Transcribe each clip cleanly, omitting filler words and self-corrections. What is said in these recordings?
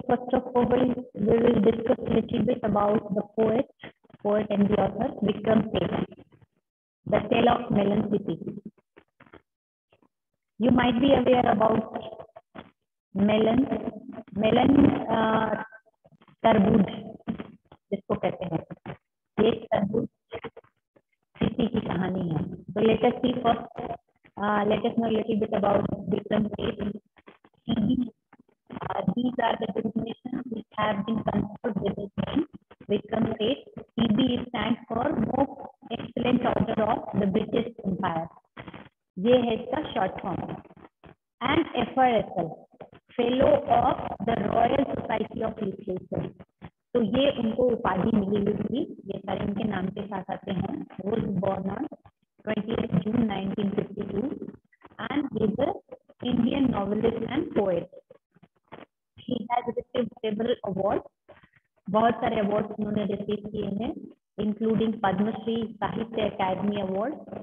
first of all, we will discuss a little bit about the poet and the author Vikram Seth, The Tale of Melon City. You might be aware about melon तरबूज जिसको कहते हैं, ये तरबूज city की कहानी है. So let us see first, let us know a little bit about Vikram Seth. These are the designations which have been conferred with his name, Vikram Seth. CB stands for Most Excellent Order of the British Empire. ये है इसका short form. And FRSL, fellow of the royal society of literature. तो ये उनको उपाधि मिली हुई थी, ये सारे उनके नाम के साथ आते हैं. वो born on 20th June 1952 and he is an Indian novelist and poet. He has received several awards. बहुत सारे अवार्ड्स उन्होंने रिसीव किए हैं, इंक्लूडिंग पद्मश्री, साहित्य अकादमी अवार्ड,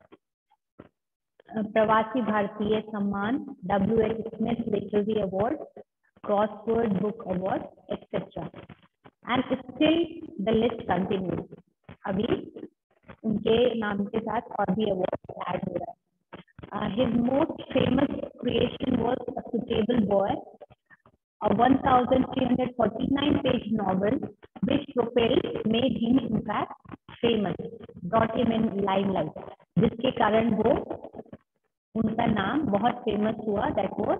प्रवासी भारतीय सम्मान, W.H. Smith literary award, crossword book award, etcetera. And still the list continues. अभी उनके नाम के साथ और भी अवार्ड ऐड हो रहा है. His most famous creation was a suitable boy, a 1349-page novel which made him in fact famous, brought him in limelight, जिसके कारण वो उनका नाम बहुत फेमस हुआ. That was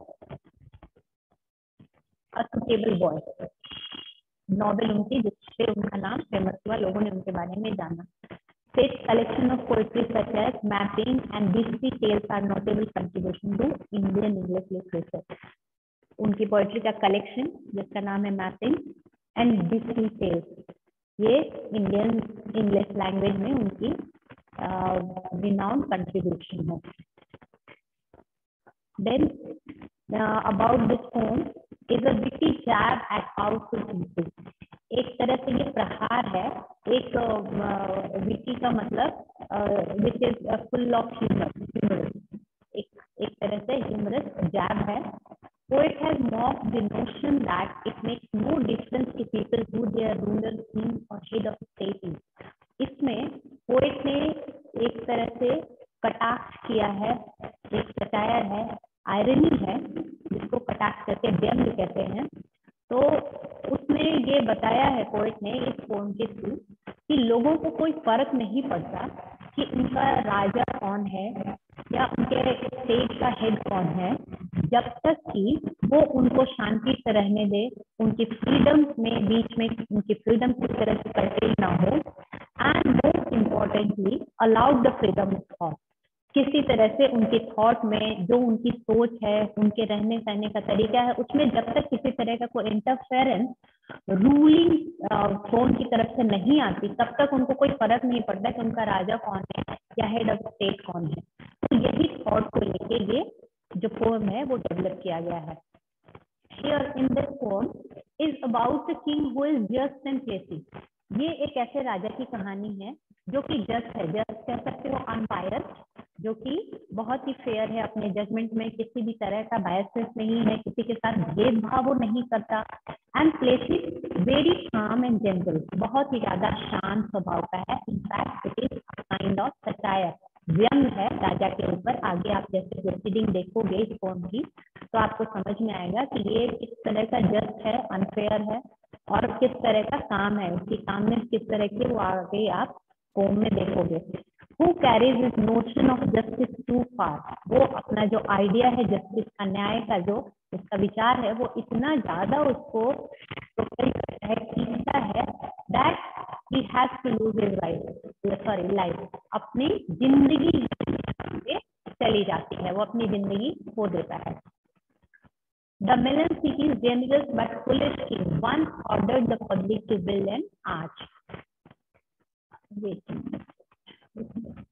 a suitable boy novel उनकी, जिससे उनका नाम फेमस हुआ, लोगों ने उनके बारे में जाना. Seth's collection of poetry such as Mapping and Beastly Tales are notable contribution to Indian English literature. उनकी पोएट्री का कलेक्शन जिसका नाम है मैपिंग एंड बीस्टली टेल्स, ये इंडियन इंग्लिश लैंग्वेज में उनकी रिनाउंड कंट्रीब्यूशन है. Then about this poem is a witty jab at powerful people. एक तरह से ये प्रहार है, एक विटी का मतलब which is full of humour, एक तरह से ह्यूमरस जैब है. Poet has mocked the notion that it makes no difference to people who their ruler, king or head of state is. इसमें poet ने एक तरह से कटाक्ष किया है, एक सटायर है, आयरनी है, जिसको कटाक्ष करके व्यंग कहते हैं. तो उसने ये बताया है पोएट ने इस पोएम के थ्रू कि लोगों को कोई फर्क नहीं पड़ता कि उनका राजा कौन है या उनके स्टेट का हेड कौन है, जब तक कि वो उनको शांति से रहने दे, उनकी फ्रीडम में बीच में उनकी फ्रीडम किस तरह से कर्टेल ना हो. And most importantly allowed the freedom of thought. किसी तरह से उनके थॉट में जो उनकी सोच है, उनके रहने सहने का तरीका है, उसमें जब तक किसी तरह का कोई इंटरफेरेंस रूलिंग थ्रोन की तरफ से नहीं आती, तब तक उनको कोई फर्क नहीं पड़ता कि उनका राजा कौन है या हेड ऑफ स्टेट कौन है. तो यही थॉट को लेके ये जो पोएम है वो डेवलप किया गया है. Here in this poem is about the king who is just and placid. ये एक ऐसे राजा की कहानी है जो कि जस्ट है, जस्ट कह सकते हो अनबायस्ड, जो कि बहुत ही फेयर है अपने जजमेंट में, किसी भी तरह का बायसेस नहीं है, किसी के साथ भेदभाव वो नहीं करता. And placid, very calm and gentle, बहुत ही ज्यादा शांत स्वभाव का है. In fact it is kind of satire, व्यंग है राजा के ऊपर. आगे आप जैसे प्रोसीडिंग देखोगे इस पोएम की तो आपको समझ में आएगा कि ये किस तरह का जस्ट है, अनफेयर है, और किस तरह का काम है, उसकी कामनेस किस तरह की, वो आगे आप पोएम में देखोगे. Who carries his notion of justice too far? वो अपना जो आइडिया है जस्टिस का, न्याय का, जो उसका विचार है, वो इतना ज्यादा उसको प्रोपेल करता है, खींचता है, that he has to lose his life. अपनी जिंदगी चली जाती है, वो अपनी जिंदगी खो देता है. The Melon City's generous but foolish king once ordered the public to build an arch. Wait.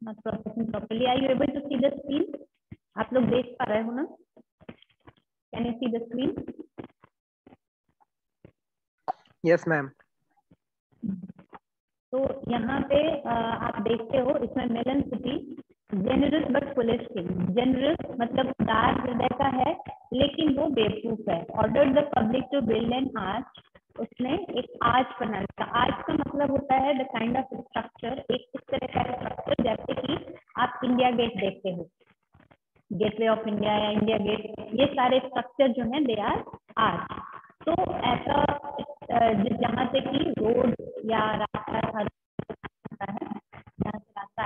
Not processing properly. Are you able to see the screen? आप लोग देख पा रहे हो ना? Can you see the screen? Yes ma'am. तो यहाँ पे आप देखते हो इसमें melon city generous but foolish king. Generous मतलब उदार हृदय का है लेकिन वो बेवकूफ है। Order the public to build an arch, उसने एक आर्च बनाने का। आर्च का मतलब होता है द काइंड ऑफ स्ट्रक्चर, एक इस तरह का स्ट्रक्चर जैसे कि आप इंडिया गेट देखते हो, गेटवे ऑफ इंडिया या इंडिया गेट, ये सारे स्ट्रक्चर जो है दे आर आर्च। तो ऐसा जहाँ से कि रोड या रास्ता होता है, जहाँ से रास्ता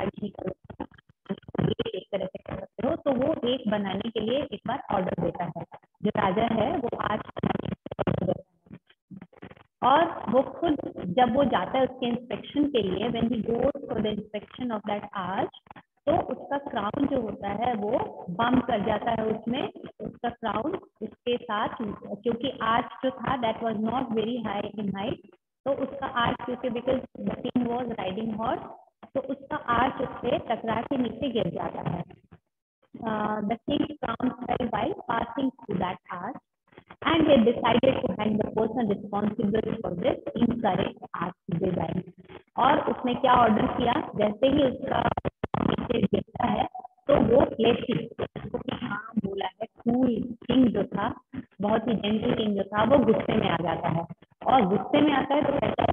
एक तरह से कर सकते हो, तो वो एक बनाने के लिए एक बार ऑर्डर देता है। जो राजा है वो आर्च बनाने के ऑर्डर देता है और वो खुद जब वो जाता है उसके इंस्पेक्शन के लिए, when he goes for the inspection of that arch, तो उसका क्राउन जो होता है वो बम्प कर जाता है उसमें, उसका क्राउन उसके साथ, क्योंकि आर्च जो था that was not very high in height, तो उसका आर्च क्योंकि because the king was riding horse, तो उसका आर्च उससे टकरा के नीचे गिर जाता है। The king crown fell while passing through that arch and he decided to hang the person responsible for this incorrect arch design। और उसने क्या ऑर्डर किया, जैसे ही उसका नीचे गिरता है तो वो प्लेसी उसको कि हाँ बोला है, कूल किंग जो था, बहुत ही जेंटल किंग जो था, वो गुस्से में आ जाता है। और गुस्से में आता है तो कहता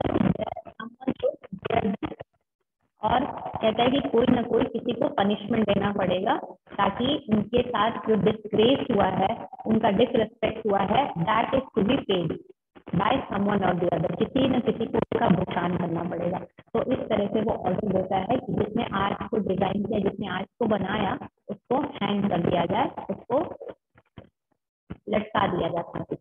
है और कहता है कि कोई ना कोई किसी को पनिशमेंट देना पड़ेगा ताकि उनके साथ जो डिस्ग्रेस हुआ है, उनका डिसरेस्पेक्ट हुआ है, that is to be paid by someone और द अदर, किसी न किसी को उसका भुगतान करना पड़ेगा। तो इस तरह से वो ऑर्डर देता है कि जिसने आर्च को डिजाइन किया, जिसने आर्च को बनाया, उसको हैंग कर दिया जाए, उसको लटका दिया जाए।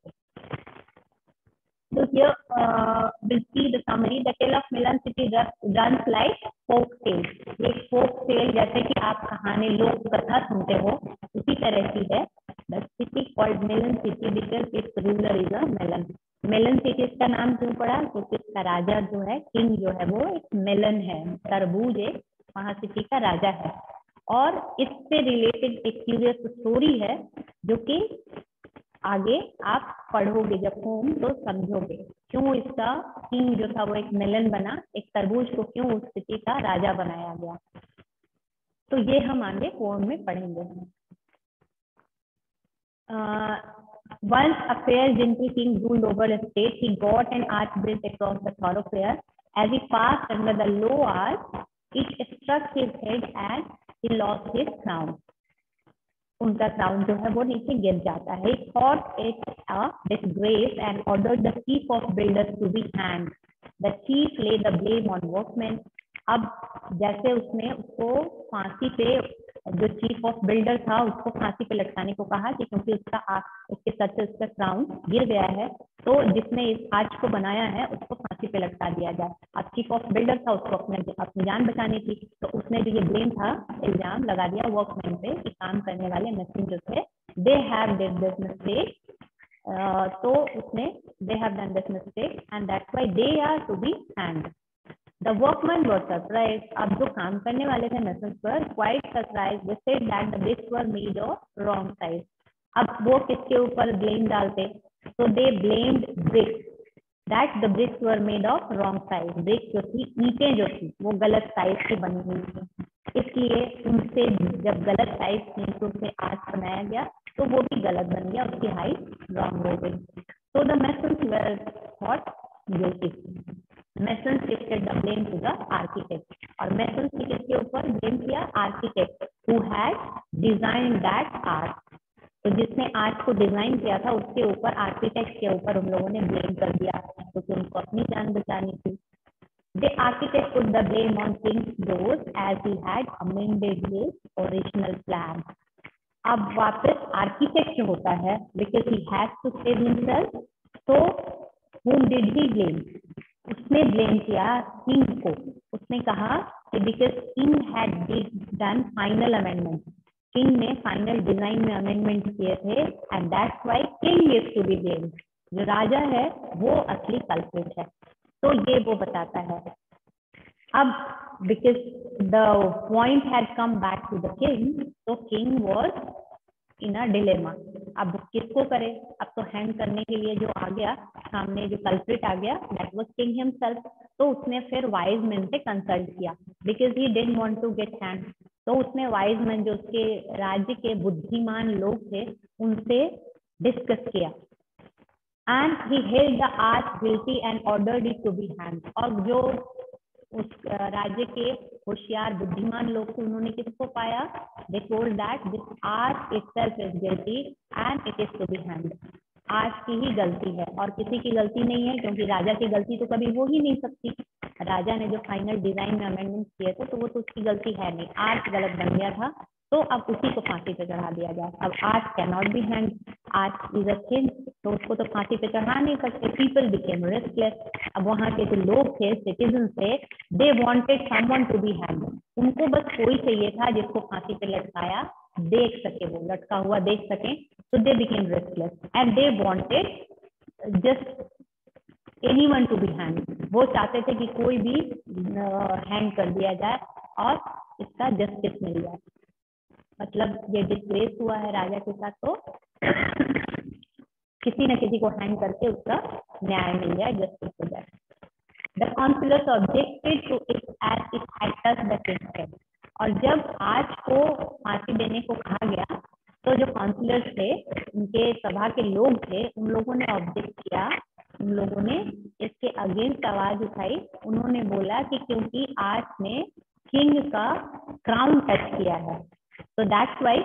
So here we'll see the summary. The tale of Milan City runs like folk tale. एक folk tale जैसे कि आप कहानी लोक कथा सुनते हो उसी तरह की है। The city called Milan City because its ruler is a melon. Melon city इसका नाम क्यों पड़ा? क्योंकि इसका राजा जो है, किंग जो है, वो एक मेलन है, तरबूज एक वहाँ सिटी का राजा है। और इससे रिलेटेड एक क्यूरियस स्टोरी है जो कि आगे आप पढ़ोगे जब होम तो समझोगे क्यों इसका किंग जो था वो एक मेलन बना, एक तरबूज को क्यों उस सिटी का राजा बनाया गया। तो ये हम आगे होम में पढ़ेंगे। Once a fair gentle king ruled over a state. He got an arch built across the thoroughfare. As he passed under the low arch, it struck his head and he lost his crown. उनका crown जो है वो नीचे गिर जाता है। He thought it a disgrace and ordered the chief of builders to be hanged. The chief laid the blame on workmen. अब जैसे उसने उसको फांसी पे, जो चीफ ऑफ बिल्डर था उसको फांसी पे लटकाने को कहा कि क्योंकि उसके सर से उसका क्राउन गिर गया है, तो जिसने इस आर्च को बनाया है उसको फांसी पे लटका दिया जाए। अब चीफ ऑफ बिल्डर था, उसको अपनी जान बचानी थी, तो उसने जो ये ब्लेम था, इल्जाम लगा दिया वर्कमैन पे कि काम करने वाले मशीन जो थे, they have did this mistake, तो उसने they have done this mistake and that's why they are to be hanged. The workmen were surprised. अब जो काम करने वाले थे मशीन पर quite surprised. They said that the bricks were made of wrong size. अब वो किसके ऊपर ब्लेम डालते? So they blamed bricks. That the bricks were made of wrong size. Bricks जो थी, ईंटें जो थी, वो गलत साइज की बनी हुई थी, इसलिए उनसे जब गलत साइज की तो उसे आर्च बनाया गया तो वो भी गलत बन गया, उसकी हाइट रॉन्ग हो गई। So the masons were thought guilty. Masons shifted the blame to the architect. और masons ने किसके ऊपर ब्लेम किया? Architect who had designed that arch. तो जिसने आर्च को डिजाइन किया था उसके ऊपर, आर्किटेक्ट के ऊपर उन लोगों ने ब्लेम कर दिया क्योंकि उनको अपनी जान बचानी थी। The architect put the blame on King George as he had amended his original plan. अब वापस आर्किटेक्ट जो होता है, because he has to save himself, तो whom did he blame? उसने ब्लेम किया किंग को। उसने कहा कि because king had done final amendment, king ने फाइनल डिजाइन में अमेंडमेंट किए थे and that's why king is to be blamed. जो राजा है वो असली कल्प्रिट है। तो ये वो बताता है। अब because the point had come back to the king, so king was in a dilemma. अब किसको करे? अब तो हैंग करने के लिए जो आ गया सामने, जो कल्प्रिट आ गया, that was king himself. तो उसने फिर वाइज मैन से कंसल्ट किया because he didn't want to get hanged. तो उसने वाइज मैन, जो उसके राज्य के बुद्धिमान लोग थे, उनसे डिस्कस किया. And he held the arch guilty and ordered it to be hanged. और जो उस राज्य के होशियार बुद्धिमान लोग थे, उन्होंने किसको पाया? They told that this arch itself is guilty and it is to be hanged. Arch की ही गलती है और किसी की गलती नहीं है, क्योंकि राजा की गलती तो कभी हो ही नहीं सकती. राजा ने जो फाइनल डिजाइन में अमेंडमेंट किए थे, तो वो तो उसकी गलती है नहीं. आर्च गलत बन गया था, तो अब उसी को फांसी पे चढ़ा दिया जाए. अब arch can not be hanged, arch is a king, तो उसको तो फांसी पे चढ़ा नहीं सकते. People became restless. अब वहां के जो लोग थे, सिटीजन थे, they wanted someone to be hanged. उनको बस कोई चाहिए था जिसको फांसी पे लटकाया देख सके, वो लटका हुआ देख सके. So they became restless and they wanted just anyone to be hanged. वो चाहते थे कि कोई भी हैंग कर दिया जाए और इसका जस्टिस मिल जाए. मतलब ये डिस्ग्रेस हुआ है राजा के साथ, तो किसी न किसी को हैंग करके उसका न्याय मिल जाए, जस्टिस हो जाए. The councillors objected to it as it had touched the king's head. और जब आज को फांसी देने को कहा गया, तो जो काउंसिलर्स थे, उनके सभा के लोग थे, उन लोगों ने ऑब्जेक्ट किया, उन लोगों ने इसके अगेंस्ट आवाज उठाई. उन्होंने बोला कि क्योंकि आर्च ने किंग का क्राउन टच किया है, तो that's why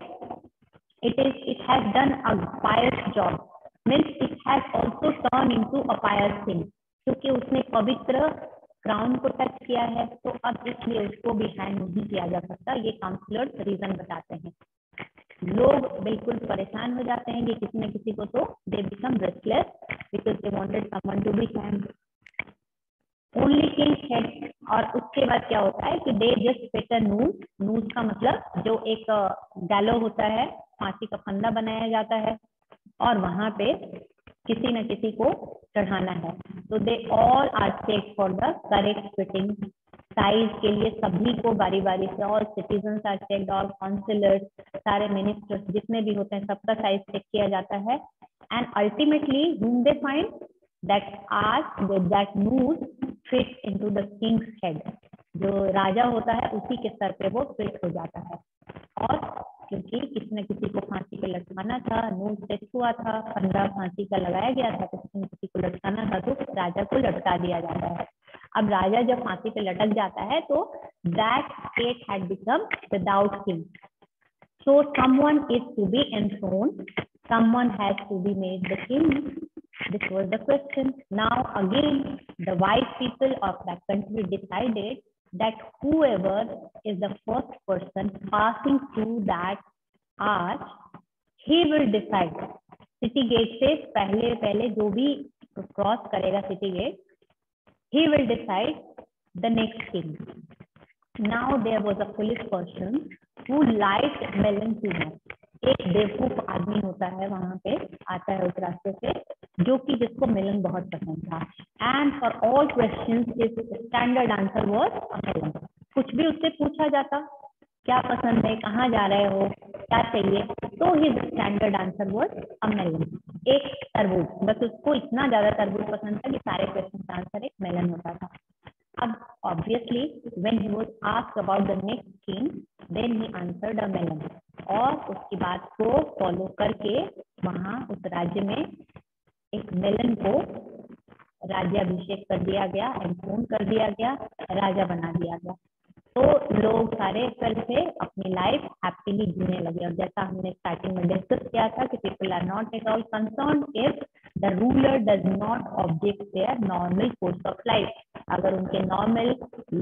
it has done a pious job, means it has also turned into a pious thing. क्योंकि उसने पवित्र क्राउन को टच किया है, तो अब इसलिए उसको भी हैंग नहीं किया जा सकता. ये काउंसिलर्स रीजन बताते हैं. लोग बिल्कुल परेशान हो जाते हैं कि किसी न किसी को, तो they become restless because they wanted someone to be hanged. Only king head. और उसके बाद क्या होता है कि they just put a noose. Noose का मतलब जो एक गैलो होता है, फांसी का फंदा बनाया जाता है और वहां पे किसी न किसी को चढ़ाना है. तो they all are check for the correct fitting. Size के लिए सभी को बारी बारी से, all citizens are checked, all councillors, सारे मिनिस्टर्स जितने भी होते हैं, सबका साइज चेक किया जाता है. And ultimately whom they find that arch with that noose fits into the king's head. जो राजा होता है उसी के सर पे वो फिट हो जाता है. और क्योंकि किसी न किसी को फांसी पे लटकाना था, नूज सेट हुआ था, फंदा फांसी का लगाया गया था, तो किसी न किसी को लटकाना था, तो राजा को लटका दिया जाता है. अब राजा जब फांसी पे लटक जाता है, तो that state had become without king. So someone is to be enthroned, someone has to be made the king. This was the question. Now again, the wise people of that country decided that whoever is the first person passing through that arch, he will decide. City gate से पहले जो भी cross करेगा city gate, he will decide the next king. Now there was a foolish person who liked melon too much. एक बेवकूफ आदमी होता है, वहां पे आता है उस रास्ते से, जो कि जिसको मेलन बहुत पसंद था. And for all questions his standard answer was melon. कुछ भी उससे पूछा जाता, क्या पसंद है, कहाँ जा रहे हो, क्या चाहिए, तो his standard answer was a melon. एक तरबूज, बस उसको इतना ज्यादा तरबूज पसंद था कि सारे क्वेश्चन का आंसर एक मेलन होता था. अब obviously when he was asked about the next king, then he answered a melon. और उसकी बात को फॉलो करके वहां उस राज्य में एक मेलन को राज्याभिषेक कर दिया गया, एंथ्रोन कर दिया गया, राजा बना दिया गया. तो लोग सारे फिर से अपनी लाइफ हैप्पीली जीने लगे. और जैसा हमने स्टार्टिंग में डिस्कस किया था कि people are not at all concerned if the ruler does not object their normal course of life. अगर उनके नॉर्मल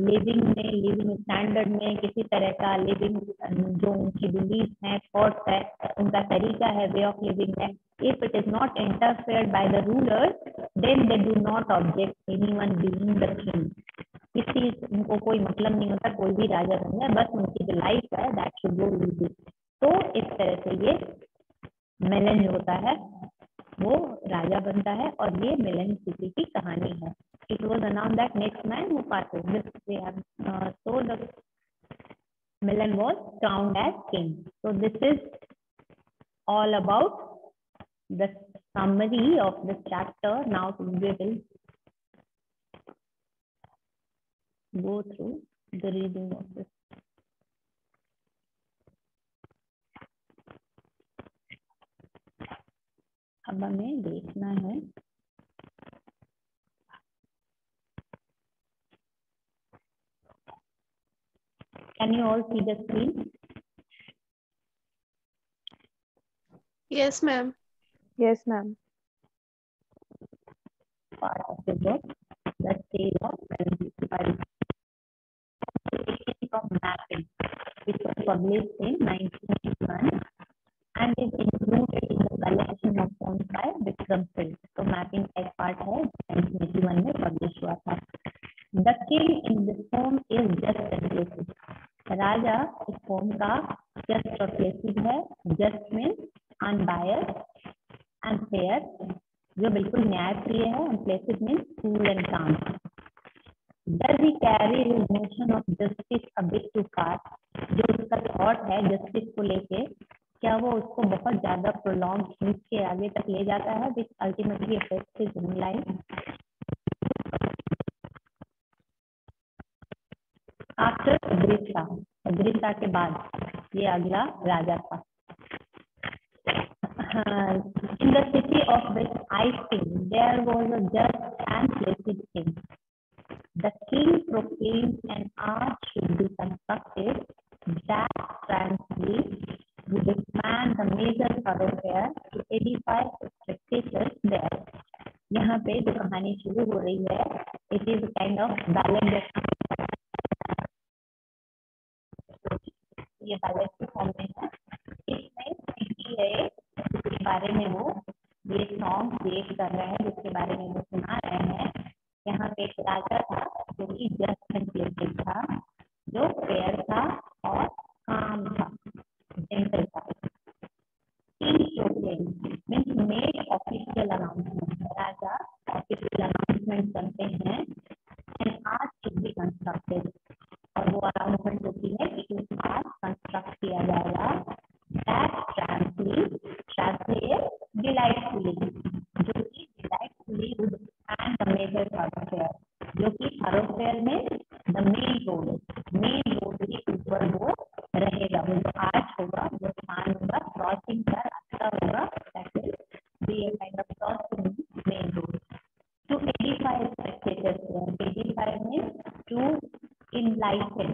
लिविंग स्टैंडर्ड में किसी तरह का लिविंग, जो उनकी बिलीफ है, थॉट्स है, उनका तरीका है, वे ऑफ लिविंग है, if it is not interfered by the rulers, then they do not object anyone being the king. किसी उनको कोई मतलब नहीं होता कोई भी राजा बन जाए, बस उनकी जो लाइफ है दैट शुड गो इजी. तो इस तरह से ये मेलन जो होता है वो राजा बनता है, और ये मेलन सिटी की कहानी है. it was announced that next man who passes this we have so the Milan was crowned as king. So this is all about the summary of this chapter. Now we will go through the reading of this. अब हमें देखना है Can you all see the screen? Yes, ma'am. Yes, ma'am. Part of the book, The Tale of Melancholy from Mapping, which was published in 1981 and is included in the collection of poems by Vikram Singh. तो mapping एक part है 1981 में publish हुआ था. The king in this poem is just and placid. राजा इस pome का just और placid है. Just means unbiased and fair, जो बिल्कुल न्यायप्रिय है. And placid means cool and calm. Does he carry his notion of justice a bit too far? जो उसका थॉट है जस्टिस को लेके, क्या वो उसको बहुत ज्यादा प्रोलॉन्ग खींच के आगे तक ले जाता है, which ultimately affects his own life? After अग्रिसा के बाद ये अगला राजा था. In the city of which I sing, there was a just and placid king. The king proclaimed an arch should be constructed that tranquilly would expand the major thoroughfare to edify spectators there. यहाँ पे जो कहानी शुरू हो रही है, it is a kind of ballad. ये ballad की फॉर्म में है. इसमें के बारे में वो ये सॉन्ग क्रिएट कर रहे हैं, जिसके बारे में वो सुना रहे हैं. यहाँ पे एक राजा था जो कि जस्ट एंड प्लेसेड था, जो फेयर था और काम था, जेंटल था. Means made official announcement. राजा ऑफिशियल अनाउंसमेंट करते हैं and arch should be constructed, और वो अनाउंसमेंट होती है कि इस आर्च कंस्ट्रक्ट किया जाएगा दैट ट्रांसली डिलाइटफुली, जो कि delightfully would end the major thoroughfare, जो कि thoroughfare में द मेन रोड के ऊपर वो रहेगा. वो जो आर्च होगा वो स्पान होगा, क्रॉसिंग का रास्ता होगा, that will be a kind of crossing main road to edify spectators. Edify means to enlighten.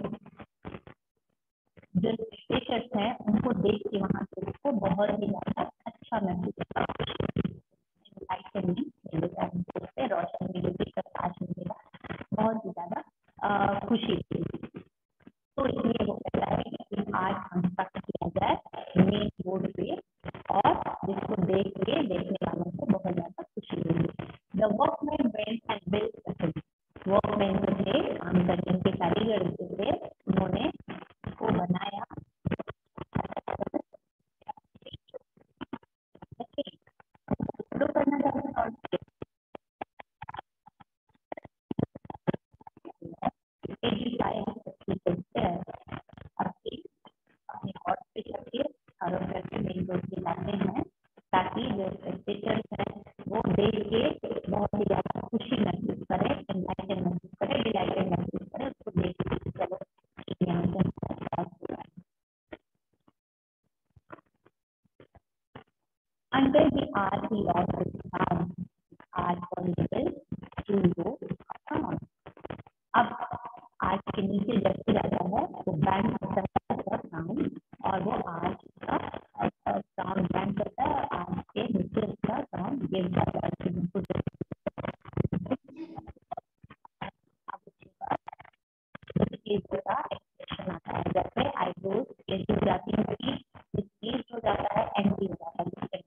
जो स्पेक्टेटर्स हैं उनको देख के वहां पे उसको बहुत ही ज्यादा अच्छा महसूस होता है. इनलाइटन मिलेगा, उससे रोशनी मिलेगी, प्रकाश मिलेगा, बहुत ही ज्यादा खुशी मिलेगी. तो इसलिए वो कहता है कि आज कंस्ट्रक्ट किया जाए मेन रोड पे, और जिसको देख के देखने वालों को बहुत ज्यादा खुशी मिलेगी. The workman went and built the city. Workman जो थे, काम करने के कारीगर जो थे, उन्होंने इसको बनाया. शुरू करना चाहते हैं अपने हॉट पे करके और करके मेन रोड पे लाते हैं, ताकि जो स्पेक्टेटर्स हैं वो देख के बहुत ही ज्यादा खुशी महसूस करें, एनलाइटन महसूस करें, डिलाइटेड महसूस करें, उसको देख के चलो यहाँ से Under the arch he lost his arm. Arch was able to go around. अब आर्च के नीचे जब भी जाता है तो बैंड करता है साउंड, और वो आर्च का साउंड बैंड करता है, आर्च के नीचे उसका साउंड गिर जाता है. का एक्सप्रेशन आता है, जैसे आई डोज कैसी हो जाती है, डिस्प्लेस हो जाता है, एंटी हो जाता है.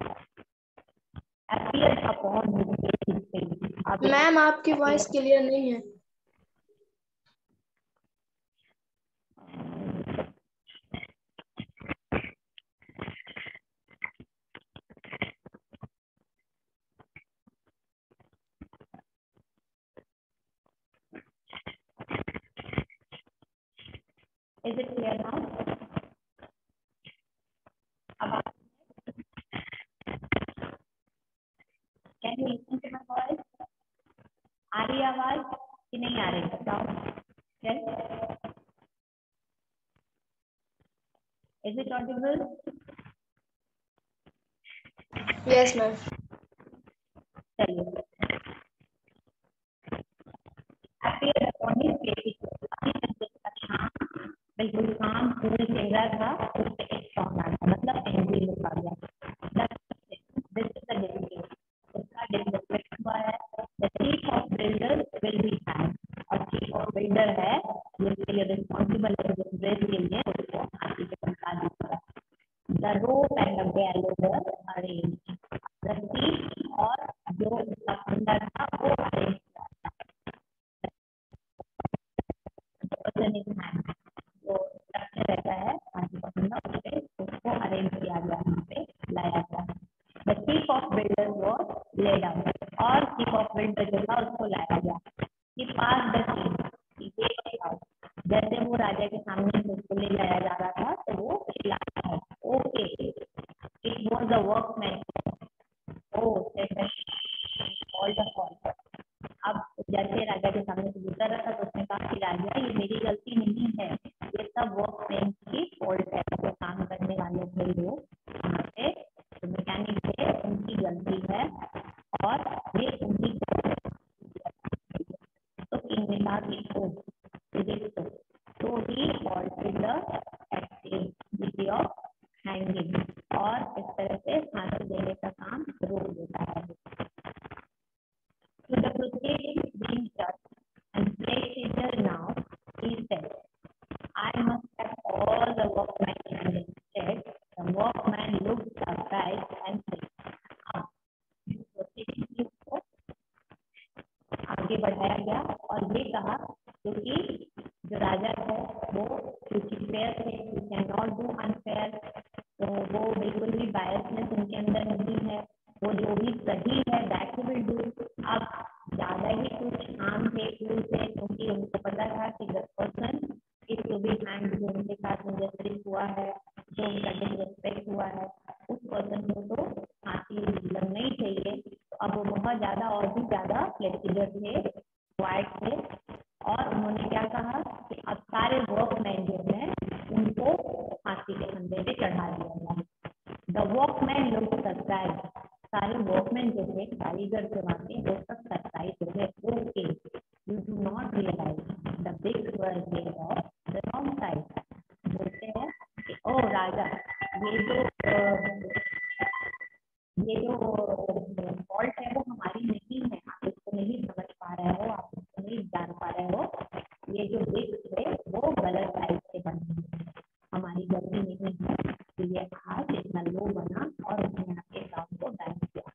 Appear upon his face. Ma'am आपकी वॉइस क्लियर नहीं है. Is it clear now? अब can you listen to my voice? आ रही आवाज कि नहीं आ रही बताओ? Yes? Is it audible? Yes, ma'am. चलिए appeared upon his face शाम बिल्कुल शाम पूरी चेहरा था उस पे एक सॉन्ग आया मतलब एंग्री लुक आ गया दिस इज द डिफरेंस इसका डिफरेंस हुआ है the chief of builders will be hanged और चीफ ऑफ बिल्डर है जिसके लिए रिस्पॉन्सिबल है जिस ड्रेस के लिए उसको हाथी के पंखा दिया the rope and the gallows were arranged the seat और जो उसका फंडा था वो अरेंज जो स्ट्रक्चर रहता है हाथी का फंडा उस पे उसको अरेंज किया गया यहाँ पे लाया गया the chief of builder was led out और चीफ ऑफ बिल्डर जो था उसको लाया गया कि पास द किंग जैसे वो राजा के सामने से उसको ले जाया जा रहा था तो वो चिल्लाता है okay it was the workman all the fault अब जैसे राजा के सामने से गुजर रहा था तो उसने कहा कि राजा ये मेरी गलती नहीं है ये सब वर्कमैन की फॉल्ट है जो काम करने वाले थे लोग यहाँ पे तो मैकेनिक थे उनकी गलती है और ये उनकी तो किंग ने कहा कि तो he halted the activity of hanging और इस तरह से फांसी देने का काम रोक देता है To the proceedings being judged and placed now, he said, I must have all the workmen and instead the workman looked surprised and said, proceedings को आगे बढ़ाया गया और ये कहा क्योंकि जो राजा है वो क्योंकि फेयर थे you can not do unfair तो वो बिल्कुल भी बायसनेस उनके अंदर नहीं है वो जो भी सही है दैट विल डू अब ज्यादा ही कुछ आम थे कूल थे क्योंकि उनको पता था कि the person is to be hanged जो उनके साथ इंजस्टिस हुआ है जो उनका डिसरेस्पेक्ट हुआ है उस पर्सन को तो फांसी लगना ही चाहिए तो अब वो बहुत ज्यादा और भी ज्यादा फ्लेक्सिबल थे क्वाइट थे और उन्होंने क्या कहा कि अब सारे वर्कमैन जो है उनको फांसी के फंदे पे चढ़ा दिया गया द वर्कमैन लोग सरप्राइज सारे वर्कमैन जो थे कारीगर जो आते वो सब सरप्राइज हो गए okay you do not realise the big war made of the wrong side बोलते हैं कि ओ राजा ये जो फॉल्ट है वो हमारी नहीं है आप इसको नहीं समझ पा रहे हो आप इसको नहीं जान पा रहे हो ये जो बिग है वो गलत साइड से बनी है हमारी गलती नहीं है तो ये आज इतना लो बना और उसने आपके काम को बैन किया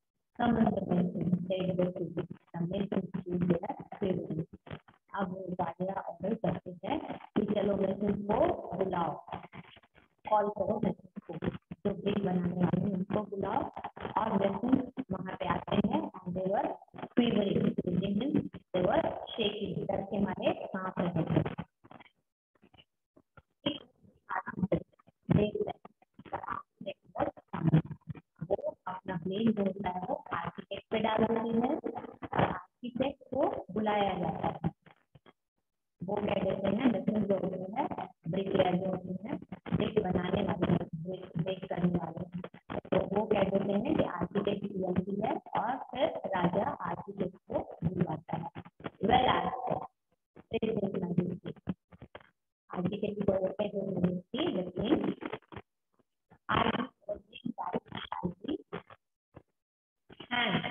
अब राजा ऑर्डर करते हैं कि चलो वेसल्स को बुलाओ कॉल करो वेसल्स को जो ब्रिज बनाने वाले उनको बुलाओ और वेसल्स वहां पे आते हैं और देवर क्वीवरिंग देवर शेकिंग डर के मारे कांप रहे थे वो अपना ब्लेम जो होता है वो आर्किटेक्ट पे डाल देती है और आर्किटेक्ट को बुलाया जाता है वो क्या कहते हैं डिफरेंस जो होते हैं ब्रिकलेयर जो होते हैं ब्रिक बनाने वाले ब्रिक करने वाले तो वो क्या कहते हैं कि आर्किटेक्ट की गलती है और फिर राजा आर्किटेक्ट को बुलाता है वेल आर्किटेक्ट को होते हैं जो मिनिस्ट्री लेकिन and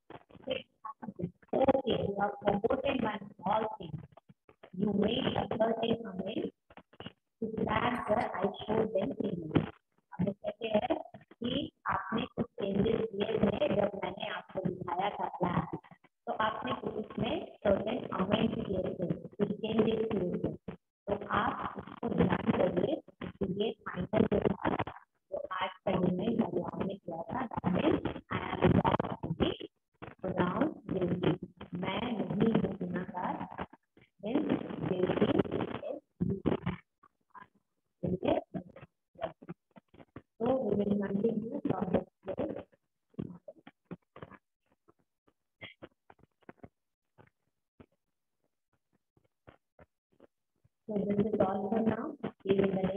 okay, you have promoted one small thing. You made a certain amount to plan where I showed them to you. अब कहते हैं कि आपने कुछ चेंजेस किए थे जब मैंने आपको दिखाया था प्लान तो आपने कुछ उसमें सर्टेन अमेंड किए थे कुछ चेंजेस किए थे तो आप उसको ध्यान करिए कि ये फाइनल जो था जो आज का निर्णय बदलाव में किया था मैं नहीं हूँ गुनाहगार So this is all for now. See you in the next